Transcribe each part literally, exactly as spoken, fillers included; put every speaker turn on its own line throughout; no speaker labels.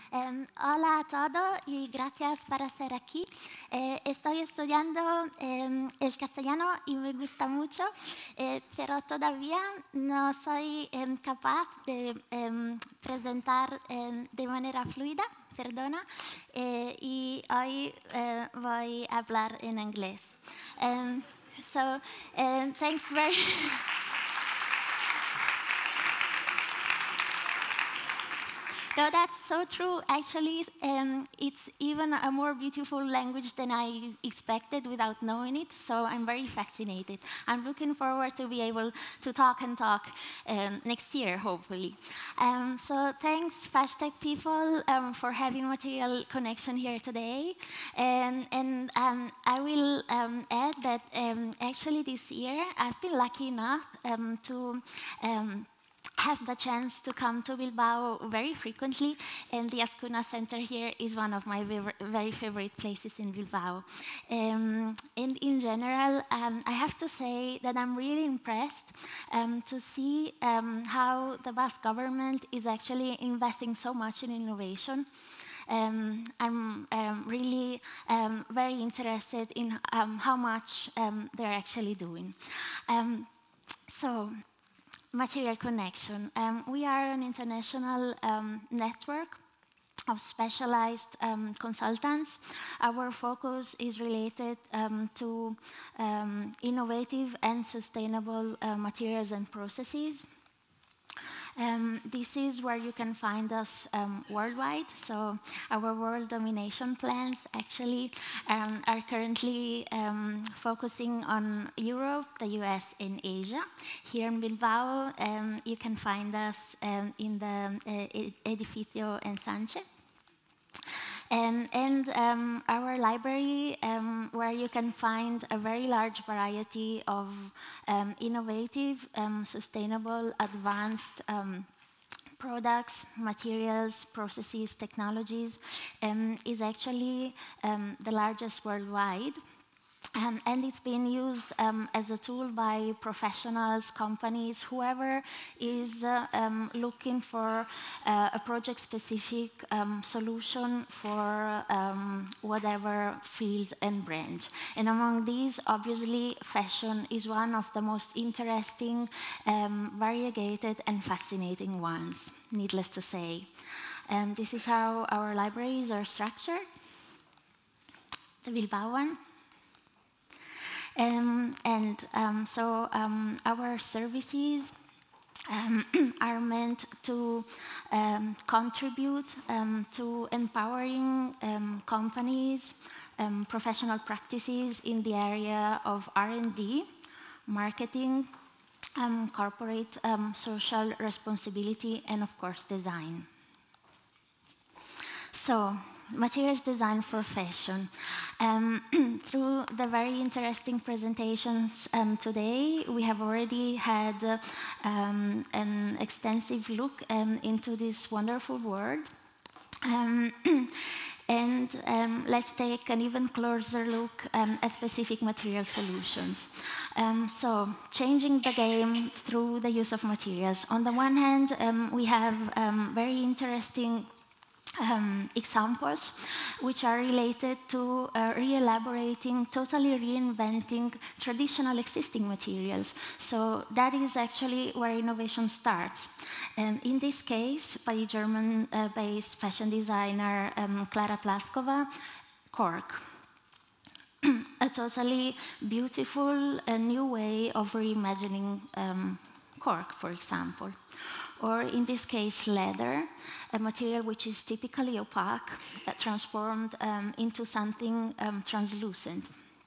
Um, hola a todos y gracias por estar aquí. Eh, estoy estudiando um, el castellano y me gusta mucho, eh, pero todavía no soy um, capaz de um, presentar um, de manera fluida, perdona, eh, y hoy uh, voy a hablar en inglés. Um, so, um, thanks very No, that's so true. Actually, um, it's even a more beautiful language than I expected without knowing it, so I'm very fascinated. I'm looking forward to be able to talk and talk um, next year, hopefully. Um, so thanks, FashTech people, um, for having Material ConneXion here today. And, and um, I will um, add that um, actually this year, I've been lucky enough um, to um, have the chance to come to Bilbao very frequently, and the Azkuna Center here is one of my very favorite places in Bilbao. Um, and in general, um, I have to say that I'm really impressed um, to see um, how the Basque government is actually investing so much in innovation. Um, I'm um, really um, very interested in um, how much um, they're actually doing. Um, so. Material ConneXion. Um, we are an international um, network of specialized um, consultants. Our focus is related um, to um, innovative and sustainable uh, materials and processes. Um, this is where you can find us um, worldwide. So our world domination plans actually um, are currently um, focusing on Europe, the U S, and Asia. Here in Bilbao, um, you can find us um, in the uh, Edificio Ensanche. And, and um, our library, um, where you can find a very large variety of um, innovative, um, sustainable, advanced um, products, materials, processes, technologies, um, is actually um, the largest worldwide. Um, and it's being used um, as a tool by professionals, companies, whoever is uh, um, looking for uh, a project-specific um, solution for um, whatever field and branch. And among these, obviously, fashion is one of the most interesting, um, variegated, and fascinating ones, needless to say. Um, this is how our libraries are structured. The Bilbao one. Um, and um, so um, our services um, are meant to um, contribute um, to empowering um, companies, um, professional practices in the area of R and D, marketing, um, corporate um, social responsibility, and of course, design. So, materials design for fashion. Um, through the very interesting presentations um, today, we have already had uh, um, an extensive look um, into this wonderful world. Um, and um, let's take an even closer look um, at specific material solutions. Um, so, changing the game through the use of materials. On the one hand, um, we have um, very interesting Um, examples which are related to uh, re-elaborating, totally reinventing traditional existing materials. So that is actually where innovation starts. And in this case, by German-based uh, fashion designer um, Klara Plaskova, cork. A totally beautiful and new way of reimagining um, cork, for example. Or in this case, leather, a material which is typically opaque, uh, transformed um, into something um, translucent.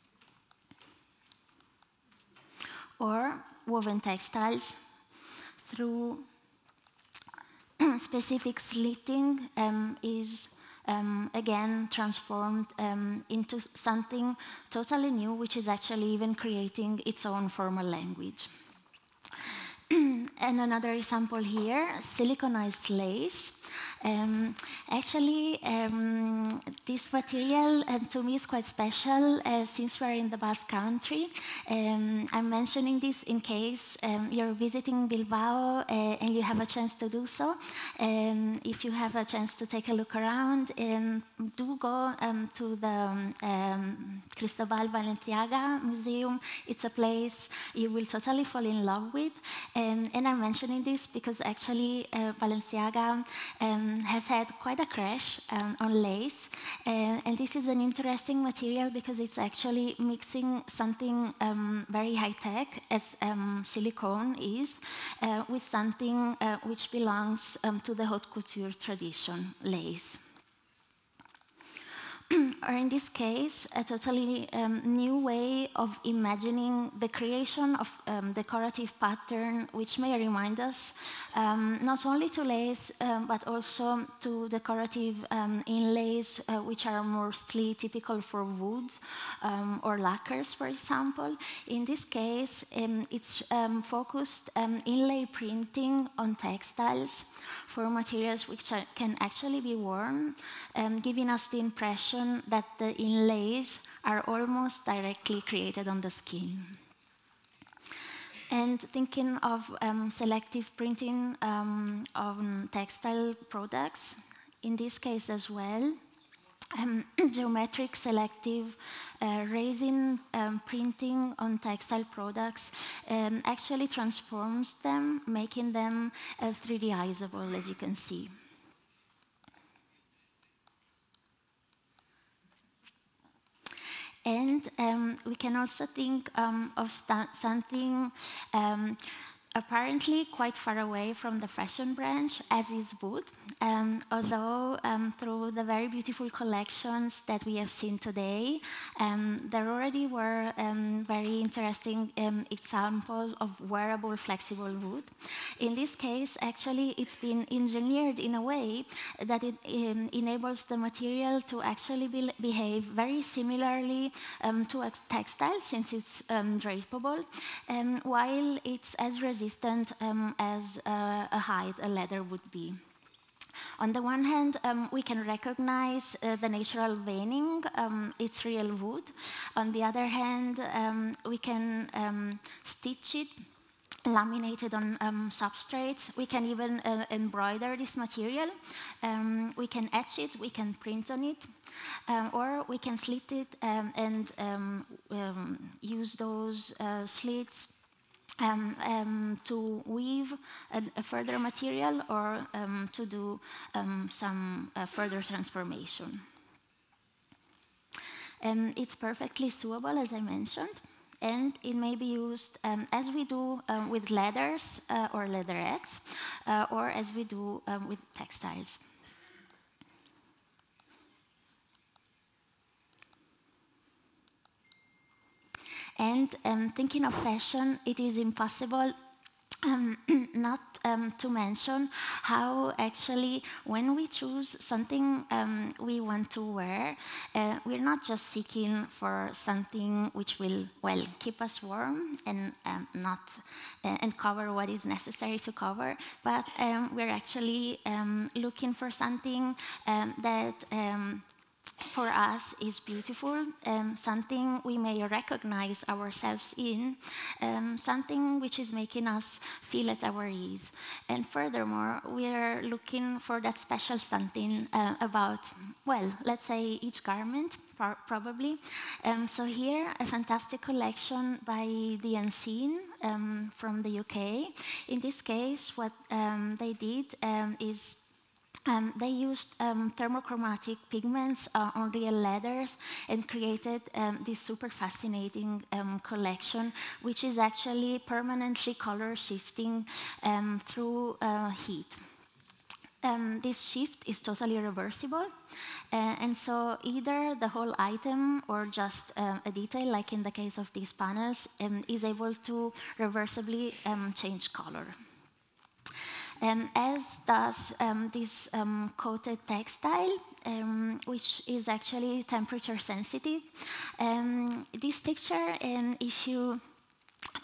Or woven textiles, through specific slitting, um, is um, again transformed um, into something totally new, which is actually even creating its own formal language. And another example here, siliconized lace. Um, actually, um, this material um, to me is quite special uh, since we're in the Basque Country. Um, I'm mentioning this in case um, you're visiting Bilbao uh, and you have a chance to do so. Um, if you have a chance to take a look around, um, do go um, to the um, um, Cristobal Balenciaga Museum. It's a place you will totally fall in love with. Um, and I'm mentioning this because actually uh, Balenciaga um, has had quite a crash um, on lace. Uh, and this is an interesting material because it's actually mixing something um, very high-tech, as um, silicone is, uh, with something uh, which belongs um, to the haute couture tradition, lace. Or in this case, a totally um, new way of imagining the creation of um, decorative pattern, which may remind us um, not only to lace, um, but also to decorative um, inlays, uh, which are mostly typical for woods um, or lacquers, for example. In this case, um, it's um, focused um, inlay printing on textiles for materials which are, can actually be worn, um, giving us the impression that the inlays are almost directly created on the skin. And thinking of um, selective printing um, on textile products, in this case as well, um, geometric selective uh, resin um, printing on textile products um, actually transforms them, making them uh, three D-izable, as you can see. And um, we can also think um, of something um, apparently quite far away from the fashion branch, as is wood, um, although um, through the very beautiful collections that we have seen today, um, there already were um, very interesting um, examples of wearable flexible wood. In this case, actually, it's been engineered in a way that it um, enables the material to actually be behave very similarly um, to a textile, since it's um, drapable, um, while it's as resistant um, as uh, a hide, a leather would be. On the one hand, um, we can recognize uh, the natural veining, um, it's real wood. On the other hand, um, we can um, stitch it, laminate it on um, substrates. We can even uh, embroider this material. Um, we can etch it, we can print on it, um, or we can slit it um, and um, um, use those uh, slits Um, um, to weave a, a further material or um, to do um, some uh, further transformation. Um, it's perfectly sewable, as I mentioned, and it may be used um, as we do um, with leathers uh, or leatherettes, uh, or as we do um, with textiles. And um, thinking of fashion, it is impossible um, not um, to mention how actually when we choose something um, we want to wear, uh, we're not just seeking for something which will, well, keep us warm and um, not uh, and cover what is necessary to cover, but um, we're actually um, looking for something um, that um, for us is beautiful, um, something we may recognize ourselves in, um, something which is making us feel at our ease. And furthermore, we are looking for that special something uh, about, well, let's say each garment, probably. Um, so here, a fantastic collection by The Unseen um, from the U K. In this case, what um, they did um, is Um, they used um, thermochromatic pigments uh, on real leathers and created um, this super fascinating um, collection, which is actually permanently color shifting um, through uh, heat. Um, this shift is totally reversible, uh, and so either the whole item or just uh, a detail, like in the case of these panels, um, is able to reversibly um, change color. Um, as does um, this um, coated textile, um, which is actually temperature sensitive. Um, this picture, um, if you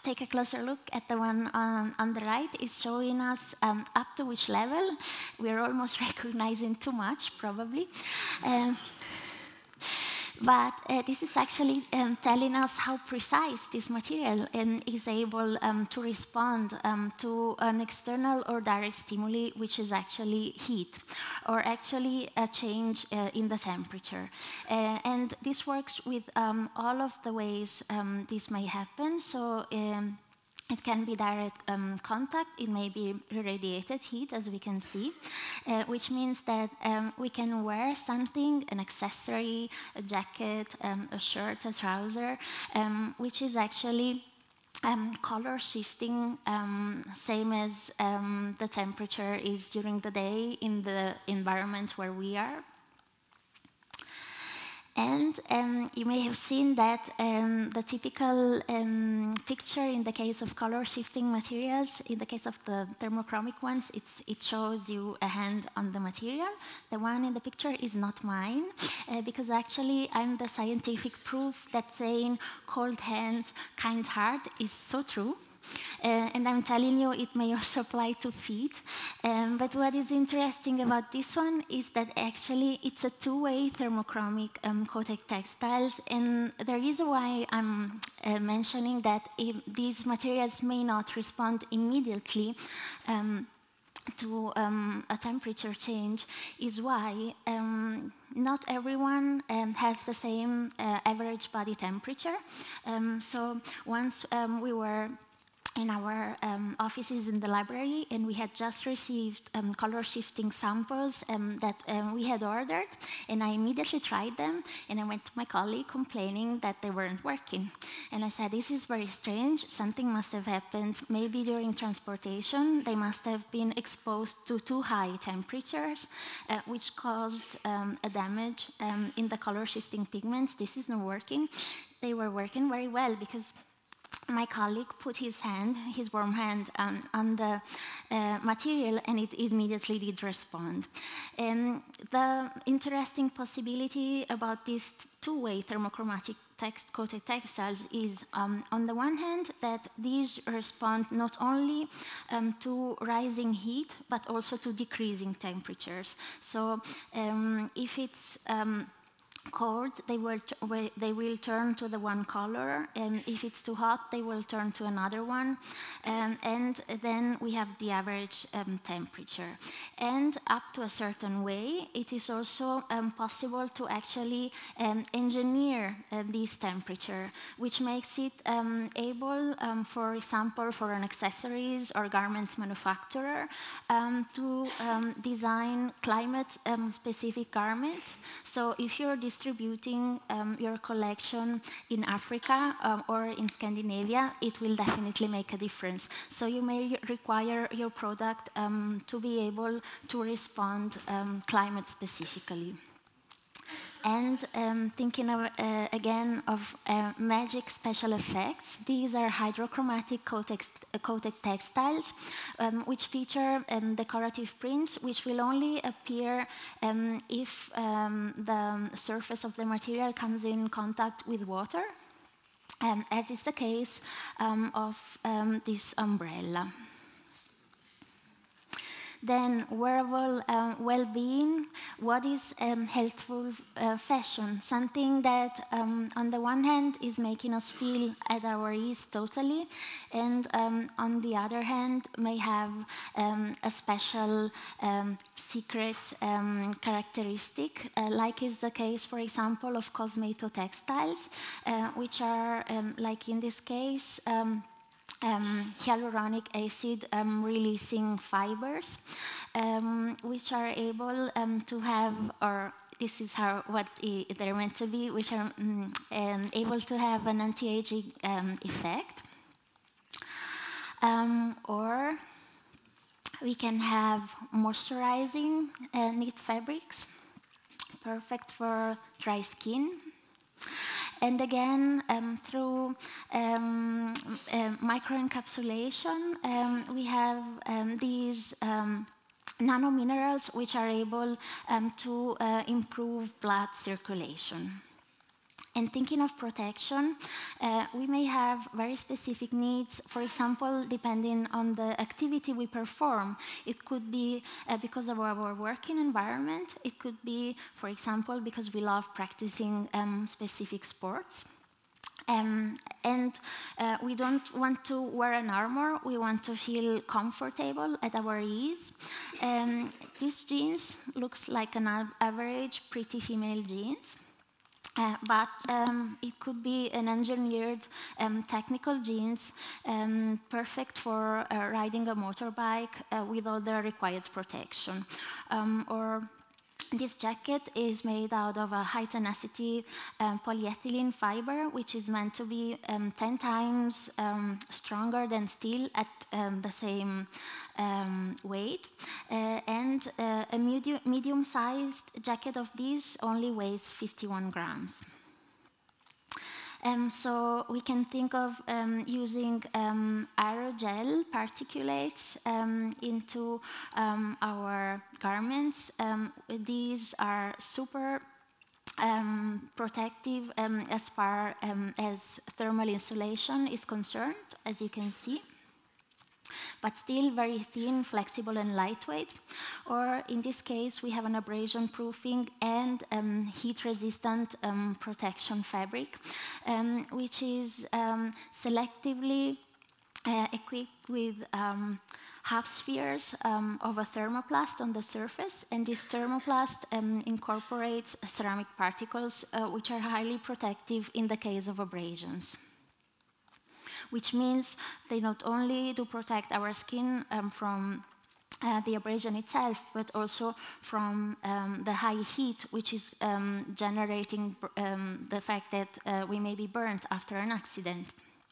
take a closer look at the one on, on the right. It's showing us um, up to which level. We're almost recognizing too much, probably. Um, But uh, this is actually um, telling us how precise this material um, is able um, to respond um, to an external or direct stimuli, which is actually heat, or actually a change uh, in the temperature. Uh, and this works with um, all of the ways um, this may happen. So. Um, It can be direct um, contact, it may be irradiated heat, as we can see, uh, which means that um, we can wear something, an accessory, a jacket, um, a shirt, a trouser, um, which is actually um, color shifting, um, same as um, the temperature is during the day in the environment where we are. And um, you may have seen that um, the typical um, picture in the case of color-shifting materials, in the case of the thermochromic ones, it's, it shows you a hand on the material. The one in the picture is not mine, uh, because actually I'm the scientific proof that saying cold hands, kind heart is so true. Uh, and I'm telling you, it may also apply to feet. Um, but what is interesting about this one is that actually it's a two-way thermochromic um, coated textiles. And the reason why I'm uh, mentioning that these materials may not respond immediately um, to um, a temperature change is why um, not everyone um, has the same uh, average body temperature. Um, so once um, we were in our um, offices in the library, and we had just received um, color-shifting samples um, that um, we had ordered, and I immediately tried them, and I went to my colleague complaining that they weren't working. And I said, this is very strange, something must have happened, maybe during transportation, they must have been exposed to too high temperatures, uh, which caused um, a damage um, in the color-shifting pigments. This isn't working. They were working very well, because my colleague put his hand, his warm hand, um, on the uh, material, and it immediately did respond. And the interesting possibility about these two-way thermochromatic text coated textiles is, um, on the one hand, that these respond not only um, to rising heat, but also to decreasing temperatures. So um, if it's um, cold, they will, they will turn to the one color, and if it's too hot, they will turn to another one, um, and then we have the average um, temperature. And up to a certain way, it is also um, possible to actually um, engineer uh, this temperature, which makes it um, able, um, for example, for an accessories or garments manufacturer, um, to um, design climate-specific um, garments. So if you're distributing um, your collection in Africa um, or in Scandinavia, it will definitely make a difference. So you may require your product um, to be able to respond um, climate specifically. And um, thinking of, uh, again of uh, magic special effects, these are hydrochromatic coated, uh, coated textiles, um, which feature um, decorative prints, which will only appear um, if um, the surface of the material comes in contact with water, um, as is the case um, of um, this umbrella. Then wearable um, well-being, what is um, healthful uh, fashion? Something that um, on the one hand is making us feel at our ease totally, and um, on the other hand may have um, a special um, secret um, characteristic, uh, like is the case, for example, of cosmeto textiles, uh, which are, um, like in this case, um, Um, hyaluronic acid um, releasing fibers, um, which are able um, to have, or this is how what I, they're meant to be, which are um, um, able to have an anti-aging um, effect. Um, or we can have moisturizing uh, knit fabrics, perfect for dry skin. And again, um, through um, uh, microencapsulation, um, we have um, these um, nanominerals which are able um, to uh, improve blood circulation. And thinking of protection, uh, we may have very specific needs, for example, depending on the activity we perform. It could be uh, because of our working environment. It could be, for example, because we love practicing um, specific sports. Um, and uh, we don't want to wear an armor, we want to feel comfortable at our ease. Um, this jeans looks like an average pretty female jeans. Uh, but um, it could be an engineered um, technical jeans, um, perfect for uh, riding a motorbike uh, with all the required protection. Um, or this jacket is made out of a high tenacity um, polyethylene fiber, which is meant to be um, ten times um, stronger than steel at um, the same um, weight. Uh, and uh, a medium, medium-sized jacket of these only weighs fifty-one grams. Um, so we can think of um, using um, aerogel particulates um, into um, our garments. Um, these are super um, protective um, as far um, as thermal insulation is concerned, as you can see, but still very thin, flexible, and lightweight. Or in this case, we have an abrasion proofing and um, heat-resistant um, protection fabric, um, which is um, selectively uh, equipped with um, half spheres um, of a thermoplast on the surface, and this thermoplast um, incorporates ceramic particles, uh, which are highly protective in the case of abrasions. Which means they not only do protect our skin um, from uh, the abrasion itself, but also from um, the high heat, which is um, generating um, the fact that uh, we may be burnt after an accident.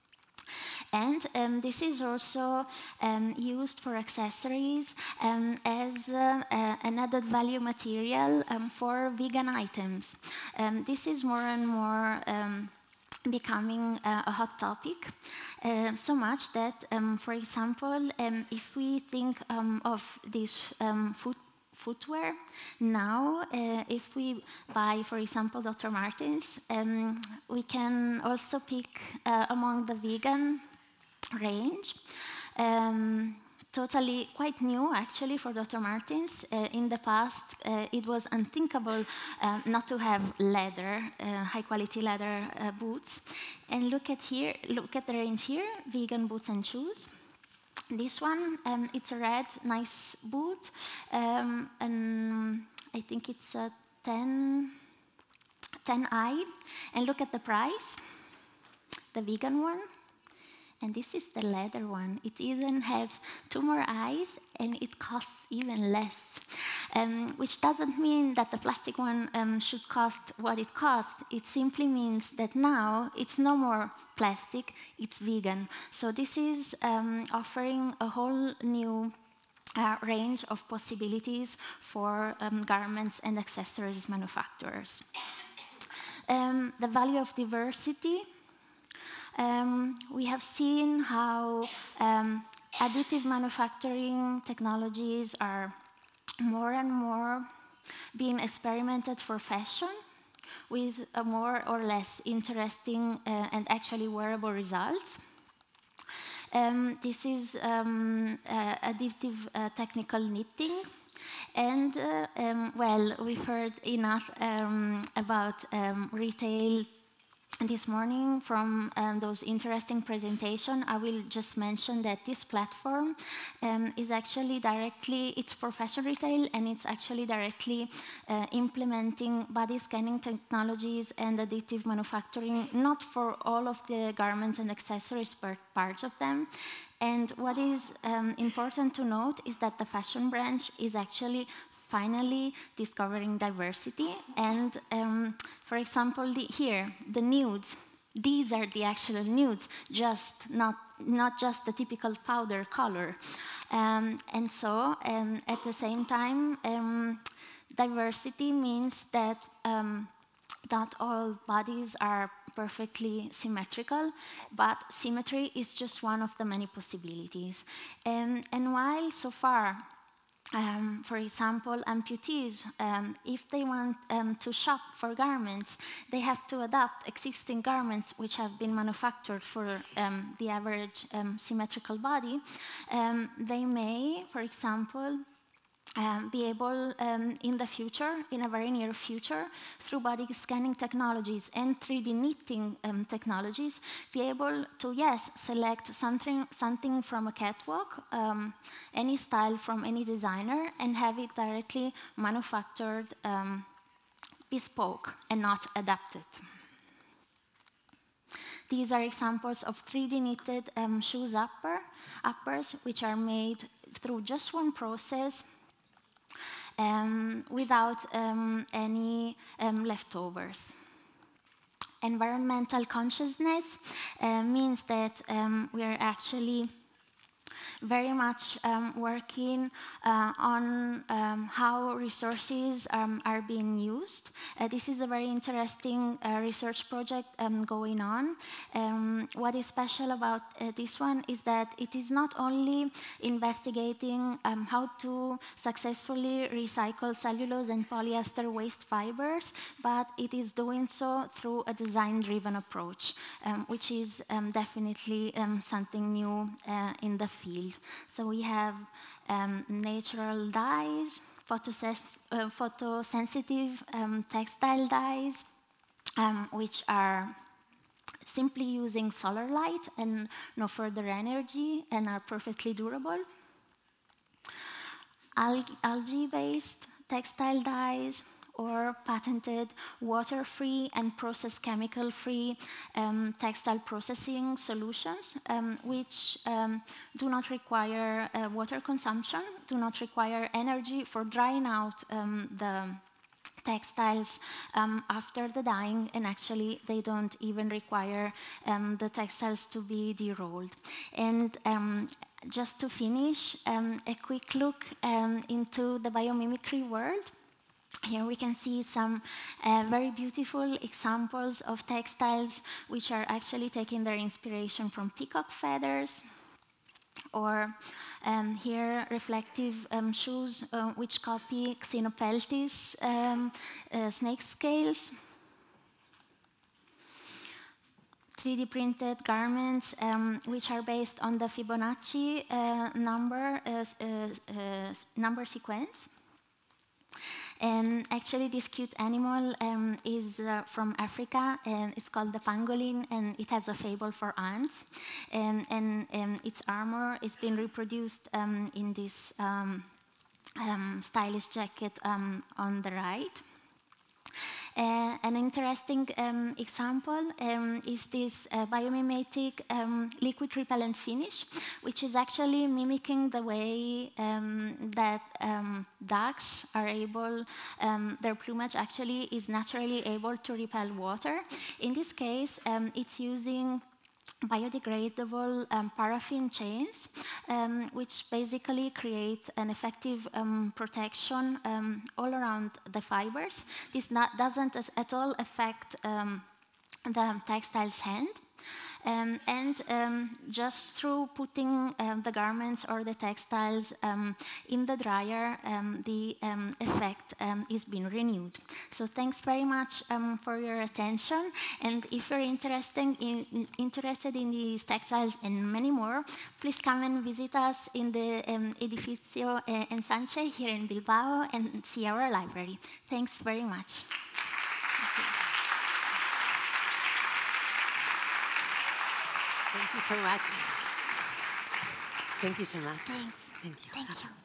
And um, this is also um, used for accessories um, as uh, uh, an added value material um, for vegan items. Um, this is more and more um, becoming uh, a hot topic, uh, so much that, um, for example, um, if we think um, of this um, foot footwear, now uh, if we buy, for example, Doctor Martens, um, we can also pick uh, among the vegan range. Um, Totally quite new, actually, for Doctor Martens. Uh, in the past, uh, it was unthinkable uh, not to have leather, uh, high-quality leather uh, boots. And look at here, look at the range here: vegan boots and shoes. This one, um, it's a red, nice boot, um, and I think it's a ten I. And look at the price, the vegan one. And this is the leather one. It even has two more eyes, and it costs even less. Um, which doesn't mean that the plastic one um, should cost what it costs. It simply means that now it's no more plastic, it's vegan. So this is um, offering a whole new uh, range of possibilities for um, garments and accessories manufacturers. Um, the value of diversity. Um, we have seen how um, additive manufacturing technologies are more and more being experimented for fashion with a more or less interesting uh, and actually wearable results. Um, this is um, uh, additive uh, technical knitting. And, uh, um, well, we've heard enough um, about um, retail this morning from um, those interesting presentations. I will just mention that this platform um, is actually directly, it's for fashion retail, and it's actually directly uh, implementing body scanning technologies and additive manufacturing, not for all of the garments and accessories, but parts of them. And what is um, important to note is that the fashion branch is actually finally discovering diversity. And um, for example, the, here, the nudes, these are the actual nudes, just not, not just the typical powder color. Um, and so, um, at the same time, um, diversity means that um, not all bodies are perfectly symmetrical, but symmetry is just one of the many possibilities. Um, and while so far Um, for example, amputees, um, if they want um, to shop for garments, they have to adapt existing garments which have been manufactured for um, the average um, symmetrical body. Um, they may, for example, Um, be able um, in the future, in a very near future, through body scanning technologies and three D knitting um, technologies, be able to, yes, select something, something from a catwalk, um, any style from any designer, and have it directly manufactured, um, bespoke, and not adapted. These are examples of three D knitted um, shoes upper, uppers, which are made through just one process, Um, without um, any um, leftovers. Environmental consciousness uh, means that um, we are actually very much um, working uh, on um, how resources um, are being used. Uh, this is a very interesting uh, research project um, going on. Um, what is special about uh, this one is that it is not only investigating um, how to successfully recycle cellulose and polyester waste fibers, but it is doing so through a design-driven approach, um, which is um, definitely um, something new uh, in the field. So we have um, natural dyes, photosens uh, photosensitive um, textile dyes, um, which are simply using solar light and no further energy and are perfectly durable. Al algae-based textile dyes, or patented water-free and process chemical-free um, textile processing solutions, um, which um, do not require uh, water consumption, do not require energy for drying out um, the textiles um, after the dyeing, and actually they don't even require um, the textiles to be derolled. And um, just to finish, um, a quick look um, into the biomimicry world. Here we can see some uh, very beautiful examples of textiles which are actually taking their inspiration from peacock feathers, or um, here reflective um, shoes uh, which copy Xenopeltis um, uh, snake scales. three D printed garments um, which are based on the Fibonacci uh, number, uh, uh, uh, number sequence. And actually, this cute animal um, is uh, from Africa, and it's called the pangolin, and it has a fable for ants. And, and um, its armor is being reproduced um, in this um, um, stylish jacket um, on the right. Uh, an interesting um, example um, is this uh, biomimetic um, liquid repellent finish, which is actually mimicking the way um, that um, ducks are able, um, their plumage actually is naturally able to repel water. In this case, um, it's using biodegradable um, paraffin chains, um, which basically create an effective um, protection um, all around the fibers. This not, doesn't at all affect um, the textile's hand. Um, and um, just through putting um, the garments or the textiles um, in the dryer, um, the um, effect um, is being renewed. So thanks very much um, for your attention. And if you're interested in, in, interested in these textiles and many more, please come and visit us in the um, Edificio uh, Ensanche here in Bilbao and see our library. Thanks very much.
Thank you so much. Thank you so much.
Thanks.
Thank you.
Thank you.